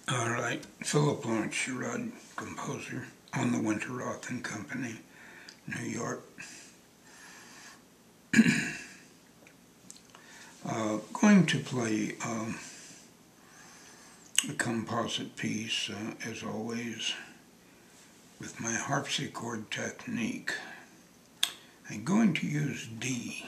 Alright, Philiplawrencesherrod'S composer on the Winter Roth and Company, New York. Going to play a composite piece, as always, with my harpsichord technique. I'm going to use D.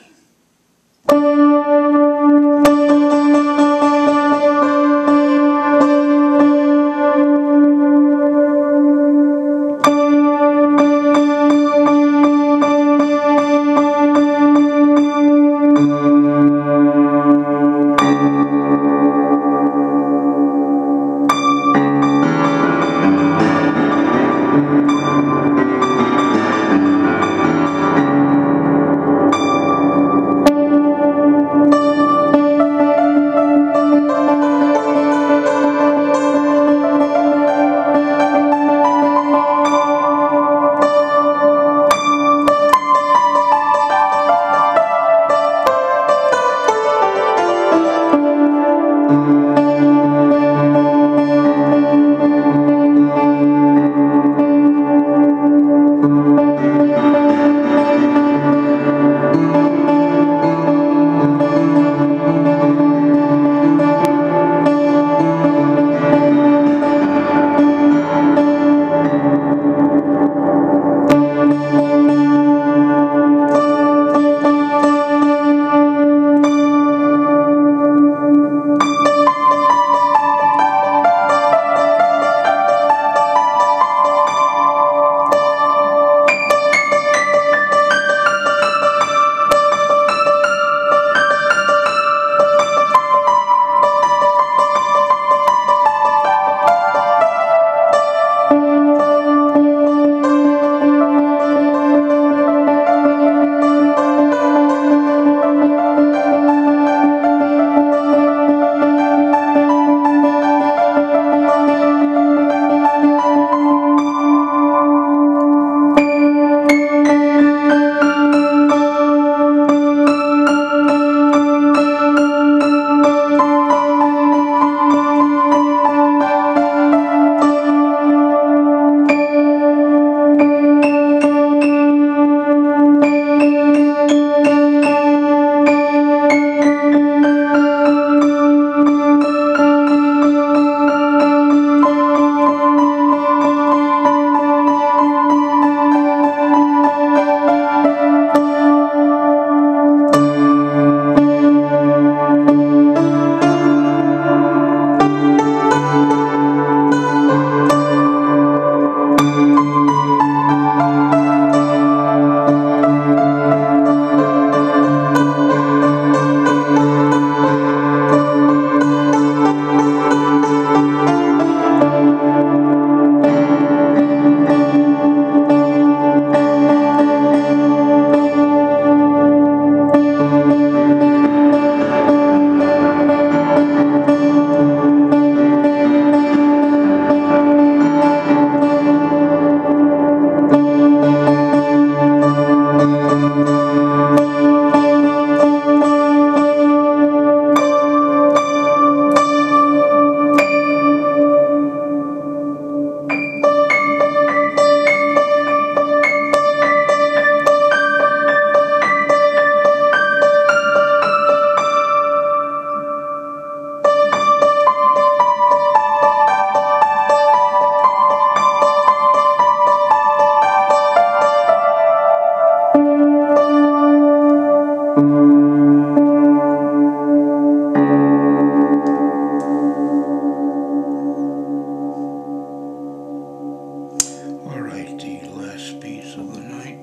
Alright, the last piece of the night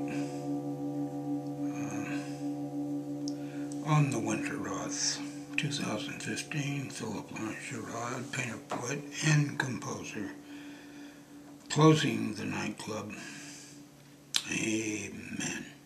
on the Winter Roth 2015 Philiplawrencesherrod'S, painter, poet, and composer, closing the nightclub. Amen.